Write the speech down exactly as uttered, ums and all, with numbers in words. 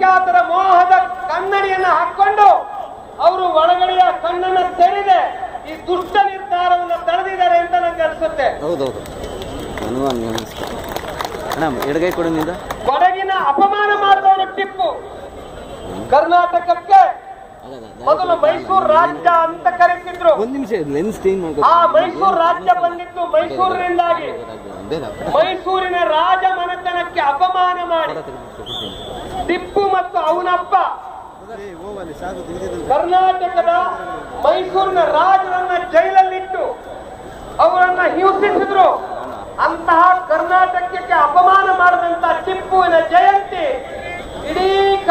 ಅಲ್ಪಸಂಖ್ಯಾತರ ಮೋಹದ ಕನ್ನಡಿಯನ್ನು ಹಾಕೊಂಡು ಅವರು ಒಳಗಡೆಯ ಕಣ್ಣನ್ನು ತೆರೆದೆ ಈ ದುಷ್ಟ ನಿರ್ಧಾರವನ್ನು ತಡೆದಿದ್ದಾರೆ ಅಂತ ನನಗೆ ಅನಿಸುತ್ತೆ. ಹೌದೌದು. ಎಡಗೈ ಕೊಡಿನಿಂದ ಕೊಡಗಿನ ಅಪಮಾನ ಮಾಡಿದವರು ಟಿಪ್ಪು. ಕರ್ನಾಟಕಕ್ಕೆ ಮೊದಲು ಮೈಸೂರು ರಾಜ್ಯ ಅಂತ ಕರೀತಿದ್ರು. ಒಂದ್ ನಿಮಿಷ ಲೆನ್ಸ್ ಚೇಂಜ್ ಮಾಡ್ಕೊ. ಆ ಮೈಸೂರು ರಾಜ್ಯ ಬಂದಿತ್ತು ಮೈಸೂರಿನಿಂದಾಗಿ. ಮೈಸೂರಿನ ರಾಜ ಮನೆತನಕ್ಕೆ ಅಪಮಾನ ಮಾಡಿ ಟಿಪ್ಪು ಮತ್ತು ಅವನಪ್ಪ ಕರ್ನಾಟಕದ ಮೈಸೂರಿನ ರಾಜರನ್ನ ಜೈಲಲ್ಲಿಟ್ಟು ಅವರನ್ನ ಹಿಂಸಿಸಿದ್ರು. ಅಂತಹ ಕರ್ನಾಟಕಕ್ಕೆ ಅಪಮಾನ ಮಾಡಿದಂತ ಟಿಪ್ಪುವಿನ ಜಯಂತಿ ಇಡೀ